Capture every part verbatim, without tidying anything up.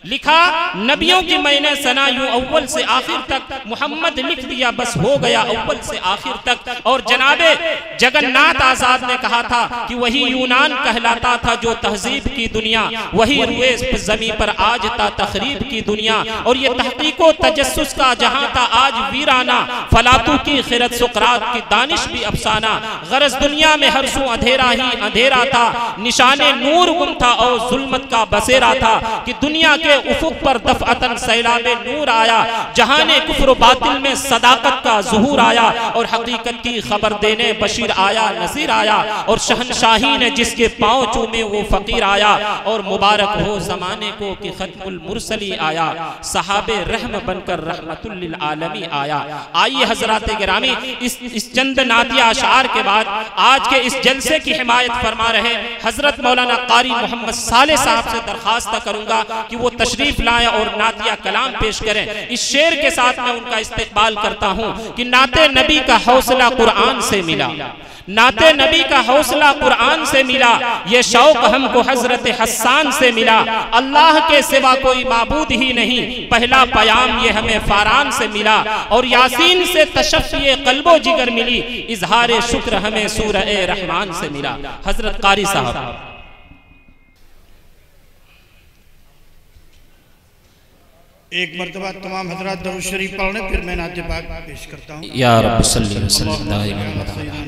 لکھا نبیوں کی میں نے ثنا یوں اول سے آخر تک، محمد لکھ دیا بس ہو گیا اول سے آخر تک۔ اور جناب جگن ناتھ آزاد نے کہا تھا کہ وہی یونان کہلاتا تھا جو تہذیب کی دنیا، وہی روئے زمین پر آج تا تخریب کی دنیا۔ اور یہ تحقیق و تجسس کا جہاں تھا آج ویرانہ، فلاطو کی خرد سقراط کی دانش بھی افسانہ۔ غرض دنیا میں ہر سو اندھیرا ہی اندھیرا تھا، نشان نور گم تھا اور ظلمت کا بسیرا تھا، کہ دنیا کے افق پر دفعتاً سیلاب نور آیا، جہان کفر و باطل میں صداقت کا ظہور آیا، اور حقیقت کی خبر دینے بشیر آیا نذیر آیا، اور شہنشاہی نے جس کے پاؤں چومے وہ فقیر آیا، اور مبارک ہو زمانے کو کہ ختم المرسلی آیا، صحاب رحم بن کر رحمت للعالمی آیا۔ آئیے حضرات گرامی، اس, اس چند نعتیہ اشعار کے بعد آج کے اس جلسے کی حمایت فرما رہے حضرت مولانا قاری محمد صالح صاحب سے درخواست کروں گا کہ وہ تشریف لائیں اور نعتیہ کلام پیش کریں۔ اس شعر کے ساتھ میں ان کا استقبال کرتا ہوں کہ نعت نبی کا حوصلہ قرآن سے ملا، نعت نبی کا حوصلہ قرآن سے ملا، یہ شوق ہم کو حضرت حسان سے ملا، اللہ کے سوا کوئی معبود ہی نہیں، پہلا پیام یہ ہمیں فاران سے ملا، اور یاسین سے تشفی قلب و جگر ملی، اظہار شکر ہمیں سورہ رحمان سے ملا۔ حضرت قاری صاحب۔ ایک مرتبہ تمام حضرات درود شریف پڑھنے، پھر میں نعت پاک پیش کرتا ہوں۔ یا رب صلی اللہ علیہ وسلم۔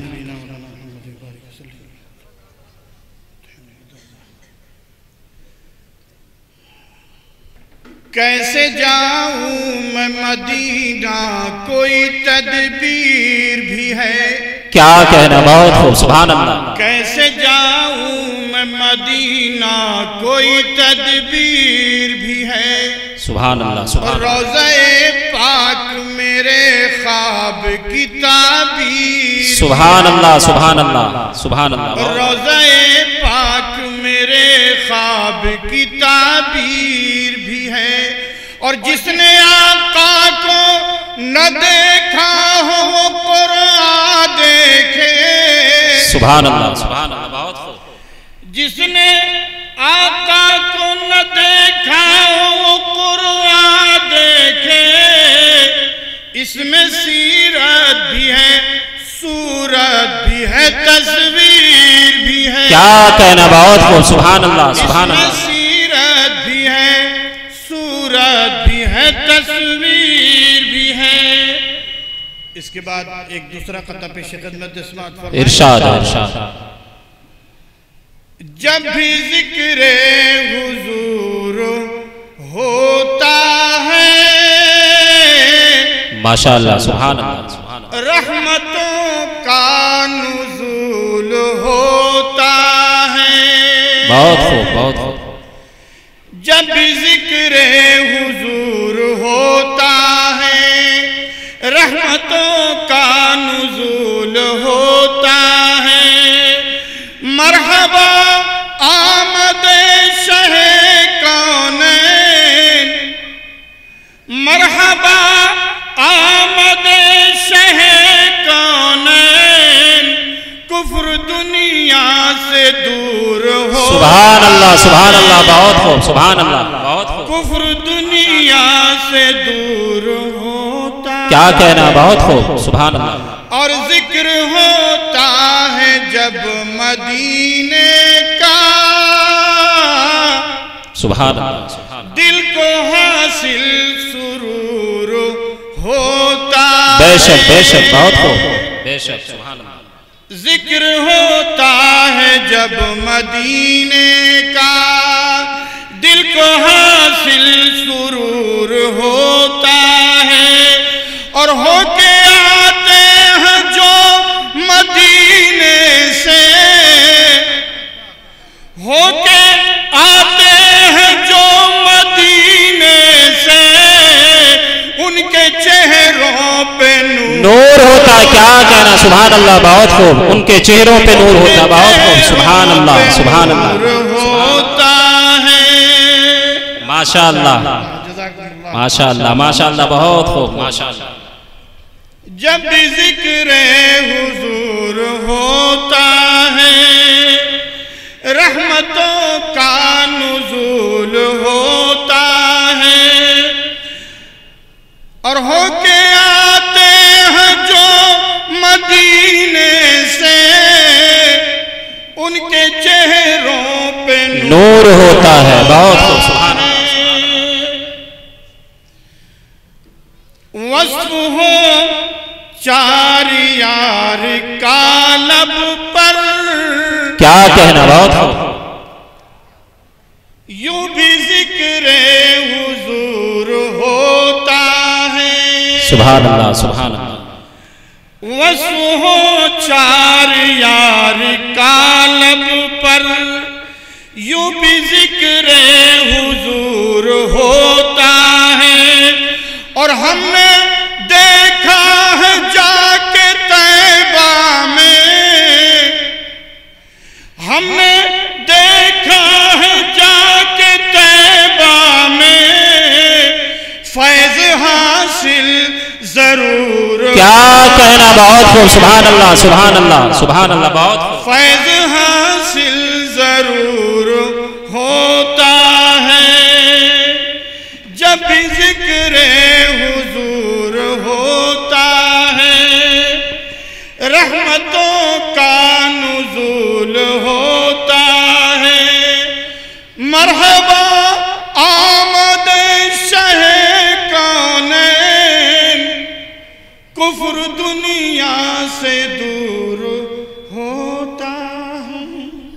کیسے جاؤں میں مدینہ کوئی تدبیر بھی ہے، کیا کہنا بہت خوب، سبحان اللہ۔ کیسے جاؤں میں مدینہ کوئی تدبیر بھی ہے، سبحان اللہ سبحان اللہ۔ روضہ پاک میرے خواب کی تعبیر، سبحان اللہ سبحان اللہ سبحان اللہ۔ روضہ پاک میرے خواب کی تعبیر بھی ہے، اور جس نے آقا کو نہ دیکھا ہو وہ قرآن دیکھے، سبحان اللہ سبحان اللہ بہت خوب۔ جس نے آقا کو نہ دیکھا ہو وہ قرآن دیکھے، اس میں سیرت بھی ہے صورت بھی ہے تصویر بھی ہے، کیا کہنا بہت خوب، سبحان اللہ سبحان اللہ۔ اس میں سیرت بھی ہے صورت بھی ہے تصویر بھی ہے۔ اس کے بعد ایک دوسرا قطعہ پیش خدمت سماعت فرمائیں۔ ارشاد ارشاد۔ جب بھی ذکر حضور ہوتا ہے، ماشاءاللہ سبحان اللہ سبحان اللہ، رحمتوں کا نزول ہوتا ہے، بہت خوب بہت خوب۔ جب بھی ذکر حضور ہوتا ہے، رحمتوں کا نزول ہوتا ہے، مرحبا آمد شہ کونین، مرحبا آمد شہ کونین، کفر دنیا سے دور ہو، سبحان اللہ سبحان اللہ بہت خوب، سبحان اللہ بہت خوب۔ کفر دنیا سے دور ہوتا، کیا کہنا بہت خوب، سبحان اللہ۔ اور ذکر ہوتا ہے جب مدینے کا، سبحان اللہ سبحان اللہ، دل کو حاصل سرور ہوتا، بے شک بے شک بہت خوب، بے شک سبحان اللہ۔ ذکر ہوتا ہے جب مدینے کا، دل کو حاصل سرور ہوتا ہے، اور ہو کے آتے ہیں جو مدینے سے، ہو کے آتے ہیں جو مدینے سے، ان کے چہروں پہ نور ہوتا، کیا کہنا، سبحان اللہ بہت خوب، ان کے چہروں پہ نور ہوتا، بہت خوب، سبحان اللہ سبحان اللہ ہوتا ہے، ماشاءاللہ ماشاءاللہ ماشاءاللہ بہت خوب، ماشاءاللہ۔ جب بھی ذکر حضور ہوتا ہے، رحمتوں کا نزول ہوتا اور ہو کے آتے ہیں جو مدینے سے ان کے چہروں پہ نور ہوتا ہے. بہت سبحان اللہ. وصف ہو چار یار کا لب پر کیا کہنا. بہت ہو. یوں بھی ذکر حضور ہوتا ہے. سبحان اللہ سبحان اللہ. وصف ہو چار یار کا لب پر یوں بھی ذکر حضور ہوتا ہے. اور ہم نے دیکھا ہے جا کے طیبہ میں, ہم نے دیکھا ہے جا کے طیبہ میں فیض حاصل ضرور. کیا کہنا. بہت خوب. سبحان اللہ سبحان اللہ سبحان اللہ. بہت خوب. فیض حاصل ضرور ہوتا ہے جب ذکر حضور ہوتا ہے. رحمتوں کا نزول ہوتا ہے. مرحبا